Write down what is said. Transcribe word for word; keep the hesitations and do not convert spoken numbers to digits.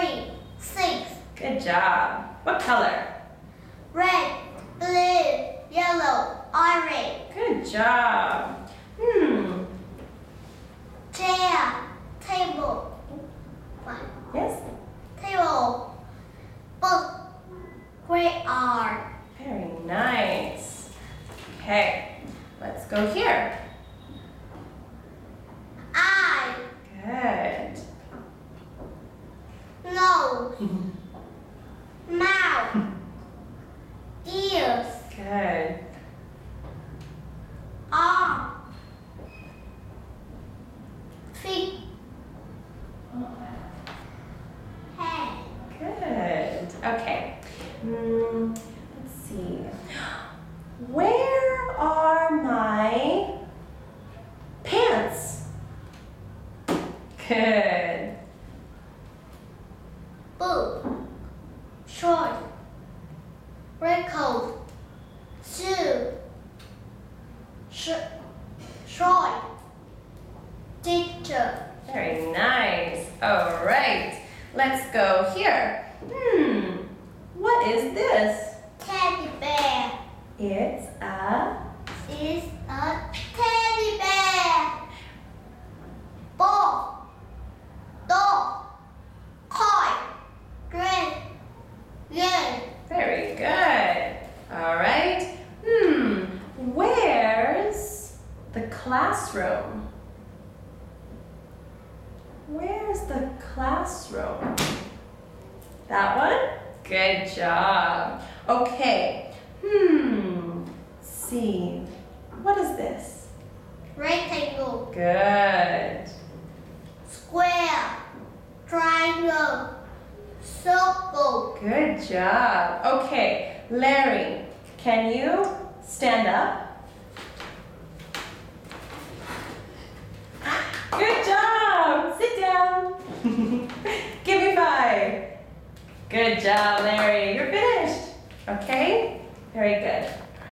three, six. Good job. What color? Red, blue, yellow, orange. Good job. Hmm. Chair, table. One. Yes? Table. Book. Great art. Very nice. Okay, let's go here. Eye, Good. nose, mouth, ears, Good. arm, feet, head. Good. Okay. Mm, let's see. Where are my pants? Good. Boot, short, raincoat, shoe, sh short, teacher, Very nice. All right. Let's go here. Hmm. What is this? teddy bear. It's a Is a teddy bear. Ball, dog, toy, dress, yen. very good. All right. Hmm. Where's the classroom? Where's the classroom? That one? Good job. Okay. Hmm. Let's see. What is this? Rectangle, Good. square, triangle, circle. Good job. Okay, Larry, can you stand up? Good job. Sit down. Give me five. Good job, Larry. You're finished. Okay? Very good.